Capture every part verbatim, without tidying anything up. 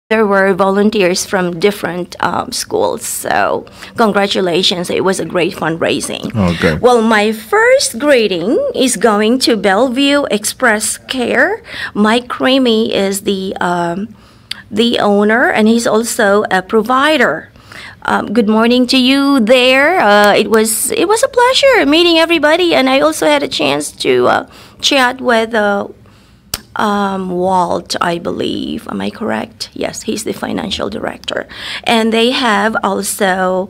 there were volunteers from different um, schools. So congratulations, it was a great fundraising. Oh, good. Well, my first greeting is going to Bellevue Express Care. Mike Creamy is the um, the owner, and he's also a provider. Um, good morning to you there. Uh, it was it was a pleasure meeting everybody, and I also had a chance to uh, chat with uh, um, Walt, I believe. Am I correct? Yes, he's the financial director, and they have also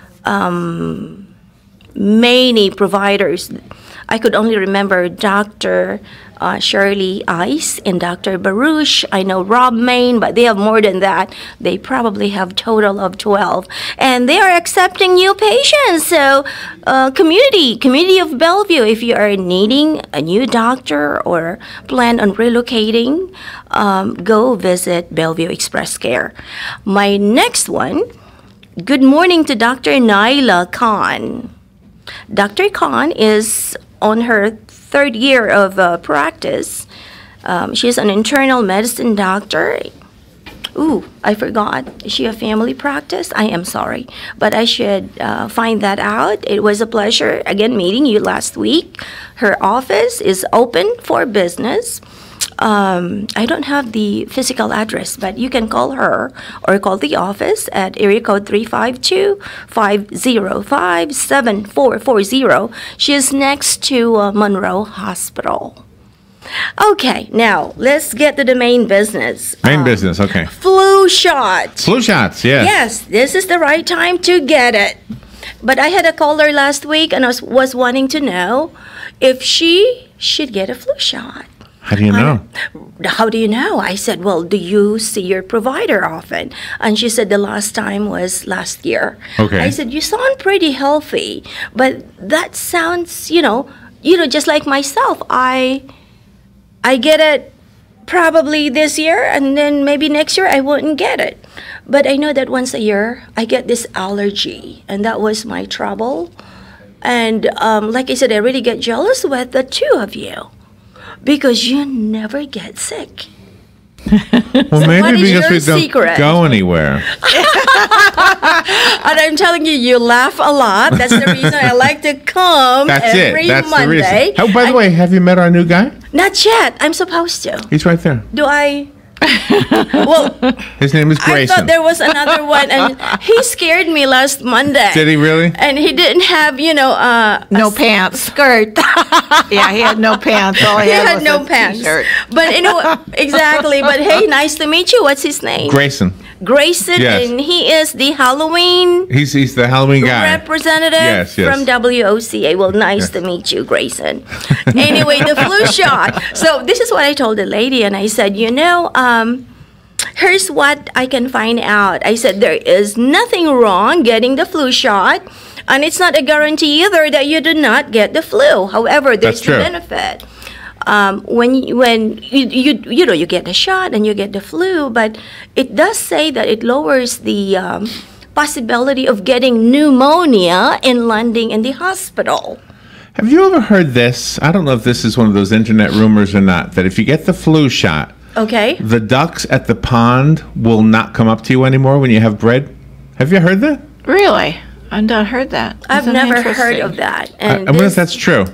um, many providers. I could only remember Doctor Uh, Shirley Ice and Doctor Baruch. I know Rob Main, but they have more than that. They probably have total of twelve. And they are accepting new patients. So uh, community, community of Bellevue, if you are needing a new doctor or plan on relocating, um, go visit Bellevue Express Care. My next one, good morning to Doctor Naila Khan. Doctor Khan is on her third year of uh, practice. Um, she's an internal medicine doctor. Ooh, I forgot. Is she a family practice? I am sorry, but I should uh, find that out. It was a pleasure, again, meeting you last week. Her office is open for business. Um, I don't have the physical address, but you can call her or call the office at area code three five two, five zero five, seven four four zero. She is next to uh, Monroe Hospital. Okay, now let's get to the main business. Main Um, business, okay. Flu shot. Flu shots, yeah. Yes, this is the right time to get it. But I had a caller last week, and I was, was wanting to know if she should get a flu shot. How do you know? How do you know? I said, well, do you see your provider often? And she said the last time was last year. Okay. I said, you sound pretty healthy, but that sounds, you know, you know, just like myself. I, I get it probably this year, and then maybe next year I wouldn't get it. But I know that once a year I get this allergy, and that was my trouble. And um, like I said, I really get jealous with the two of you, because you never get sick. Well, So maybe what is because your we don't secret? go anywhere. And I'm telling you, you laugh a lot. That's the reason I like to come That's every it. That's Monday. the reason. Oh, by the I- way, have you met our new guy? Not yet. I'm supposed to. He's right there. Do I? Well, His name is I Grayson. thought there was another one, and he scared me last Monday. Did he really? And he didn't have, you know, uh, No a s- pants. skirt. Yeah, he had no pants. All he, He had, had was no a pants. T-shirt. But you know, exactly. But hey, nice to meet you. What's his name? Grayson. Grayson, Yes. and he is the Halloween He's he's the Halloween guy. representative Yes, yes. from W O C A. Well, nice to meet you, Grayson. Anyway, the flu shot. So this is what I told the lady, and I said, you know, um, here's what I can find out. I said, there is nothing wrong getting the flu shot, and it's not a guarantee either that you do not get the flu. However, there's That's the true. benefit. Um, when you- when you, you you know you get the shot and you get the flu, but it does say that it lowers the um, possibility of getting pneumonia and landing in the hospital. Have you ever heard this? I don't know if this is one of those internet rumors or not, that if you get the flu shot, Okay. the ducks at the pond will not come up to you anymore when you have bread. Have you heard that? Really? I've not heard that. I've Isn't never interesting? heard of that. I, And I wonder if this- that's true.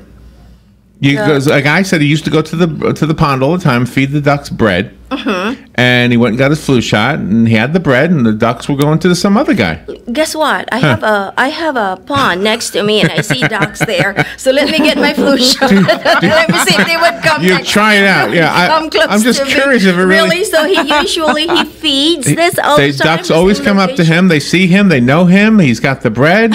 You goes, a guy said he used to go to the to the pond all the time, feed the ducks bread, and he went and got his flu shot, and he had the bread, and the ducks were going to some other guy. guess what? I have a I have a pond next to me, and I see ducks there. So let me get my flu shot. Let me see if they would come. You next- try it out. Yeah, I- come close I'm just to me. curious if it really- So he usually he feeds this all They the time. ducks always this come up to location. him. They see him. They know him. He's got the bread.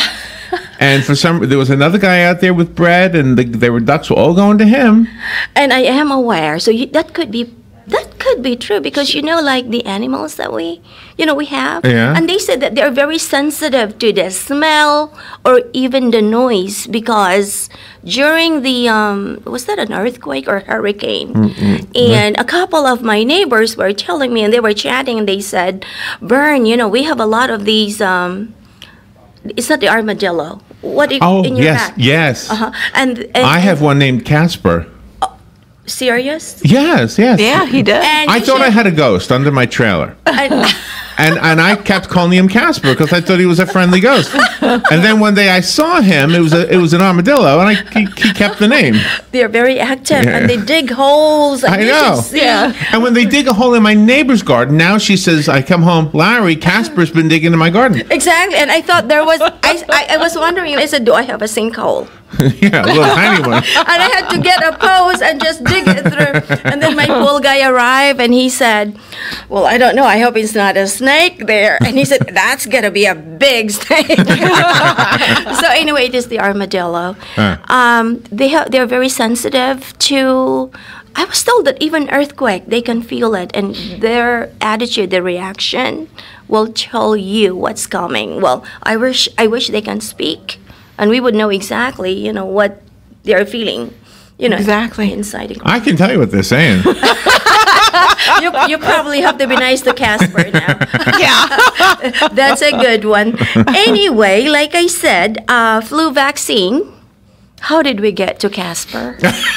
And for some, there was another guy out there with bread, and the, there were ducks were all going to him. And I am aware. So you, that could be that could be true, because you know, like the animals that we you know we have, Yeah. and they said that they're very sensitive to the smell or even the noise, because during the um was that an earthquake or hurricane, and a couple of my neighbors were telling me, and they were chatting, and they said, Bern, you know, we have a lot of these um it's not the armadillo. What i- Oh, in your yes, back? yes. Uh-huh. And, and I have one named Casper. Serious? Yes, yes. Yeah, he did. And I you thought I should- had a ghost under my trailer. and- And and I kept calling him Casper because I thought he was a friendly ghost. And then one day I saw him. It was a it was an armadillo, and I he, he kept the name. they're very active Yeah. and they dig holes. And I you know. should see- Yeah. And when they dig a hole in my neighbor's garden, now she says, I come home, Larry, Casper's been digging in my garden. Exactly. And I thought there was, I, I, I was wondering, I said, do I have a sinkhole? Yeah, a little tiny one. And I had to get a post and just dig it through. And then my pool guy arrived and he said, well, I don't know. I hope it's not a snake there. And he said, that's going to be a big snake. So anyway, it is the armadillo. Huh. Um, they have, they're very sensitive to, I was told that even earthquake, they can feel it. And their attitude, their reaction will tell you what's coming. Well, I wish, I wish they can speak. And we would know exactly, you know, what they're feeling, you know, Exactly. inside. the- I can tell you what they're saying. You, you probably have to be nice to Casper now. Yeah. That's a good one. Anyway, like I said, uh, flu vaccine. How did we get to Casper?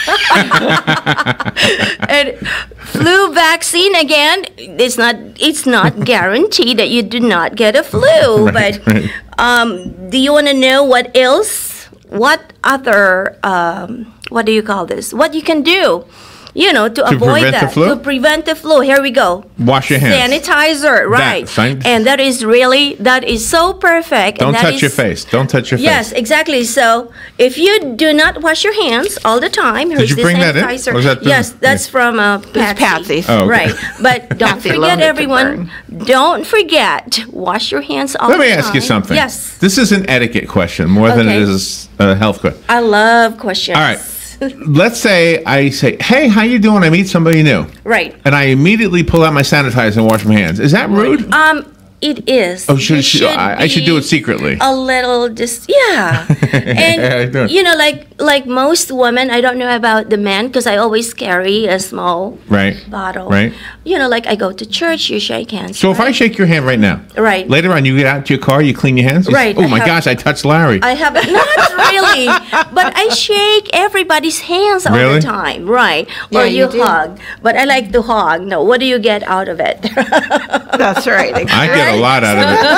And flu vaccine again. It's not. It's not guaranteed that you do not get a flu. Right, but right. um, do you want to know what else? What other? Um, what do you call this? What you can do? You know, to, avoid prevent the that. flu? To prevent the flu. Here we go. Wash your hands. Sanitizer, right? san- And that is really that is so perfect. Don't and that touch is- your face. Don't touch your Yes, face. exactly. So if you do not wash your hands all the time, here's you the bring that in? sanitizer. Or is that the- yes, that's from uh, Patsy. Patsy's. Oh, okay. Right, but don't Patsy forget, loaned it to everyone. Don't forget, wash your hands all Let the me time. ask you something. Yes, This is an etiquette question more than Okay. it is a health question. I love questions. All right. Let's say I say, hey, how you doing? I meet somebody new. Right. And I immediately pull out my sanitizer and wash my hands. Is that rude? Um, it is. Oh, should, You should, I, I should do be it secretly. a little just yeah I and do. you know like like most women, I don't know about the men because I always carry a small Right. bottle, Right. you know, like I go to church, you shake hands, So if I shake your hand right now, Right. later on you get out to your car, you clean your hands? You say, Right, oh I my have- gosh, I touched Larry. I have not really, but I shake everybody's hands all Really? the time, right? Yeah, Or you you do. hug, but I like to hug. No, what do you get out of it? That's right. I get a lot out of it.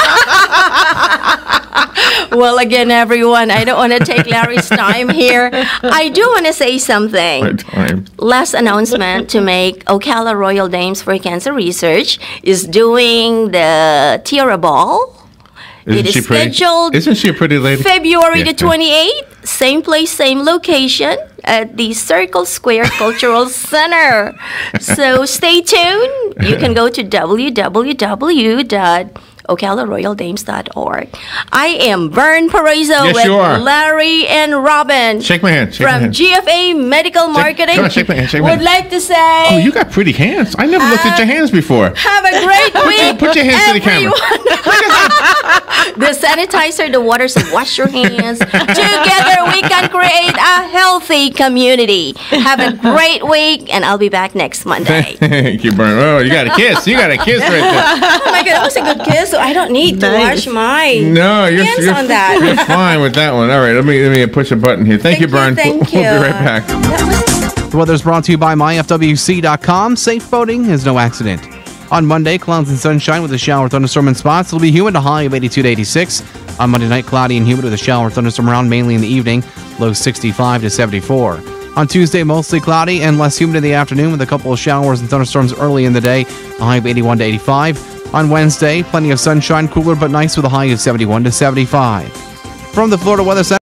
Well, again, everyone, I don't want to take Larry's time here. I do want to say something. Right, time. Last announcement to make Ocala Royal Dames for Cancer Research is doing the Tiara Ball. Isn't It is she pretty? scheduled Isn't she a pretty lady? February Yeah, the twenty-eighth, same place, same location at the Circle Square Cultural Center. So stay tuned. You can go to w w w dot ocala royal dames dot org. I am Vern Paraiso Yes, with you are. Larry and Robin Shake my hand. Shake my from hand. G F A Medical Marketing. come on, shake my hand, shake my Would hand. like to say Oh, you got pretty hands. I never looked at your hands before. have a great week. Put your hands to the camera. The sanitizer, the water, so wash your hands. Together we can create a healthy community. Have a great week, and I'll be back next Monday. Thank you, Brian. Oh, you got a kiss. You got a kiss right Oh my God, that was a good kiss. So I don't need to Nice. wash my there. No, you're, hands you're, on that. you're fine with that one. All right, let me let me push a button here. Thank, you, Brian. Thank we'll, you. we'll be right back. That was The weather's brought to you by my f w c dot com. Safe boating is no accident. On Monday, clouds and sunshine with a shower, thunderstorm, and spots. It'll be humid, a high of eighty-two to eighty-six. On Monday night, cloudy and humid with a shower, thunderstorm around mainly in the evening, low sixty-five to seventy-four. On Tuesday, mostly cloudy and less humid in the afternoon with a couple of showers and thunderstorms early in the day, a high of eighty-one to eighty-five. On Wednesday, plenty of sunshine, cooler but nice with a high of seventy-one to seventy-five. From the Florida Weather Center.